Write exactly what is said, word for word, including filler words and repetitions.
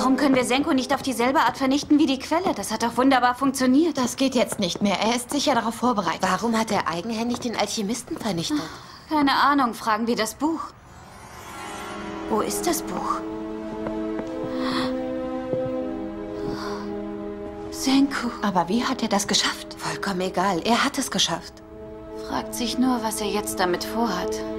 Warum können wir Senko nicht auf dieselbe Art vernichten wie die Quelle? Das hat doch wunderbar funktioniert. Das geht jetzt nicht mehr. Er ist sicher darauf vorbereitet. Warum hat er eigenhändig den Alchemisten vernichtet? Keine Ahnung, fragen wir das Buch. Wo ist das Buch? Senko. Aber wie hat er das geschafft? Vollkommen egal. Er hat es geschafft. Fragt sich nur, was er jetzt damit vorhat.